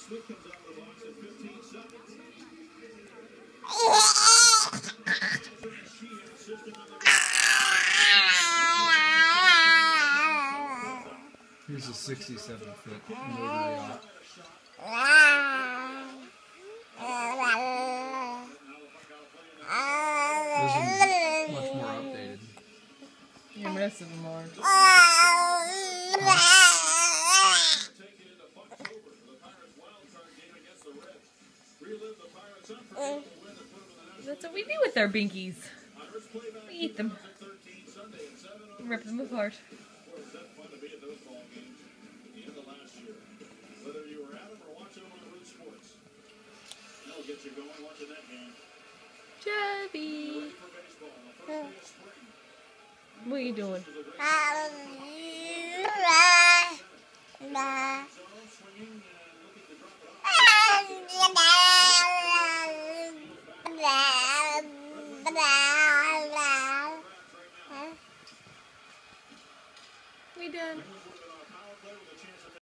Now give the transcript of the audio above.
Here's a 67-foot motor yacht. This one's much more updated. Yeah, the rest of them are. That's what we do with our binkies. We eat them. Rip them apart. Jovi. What are you doing? We done.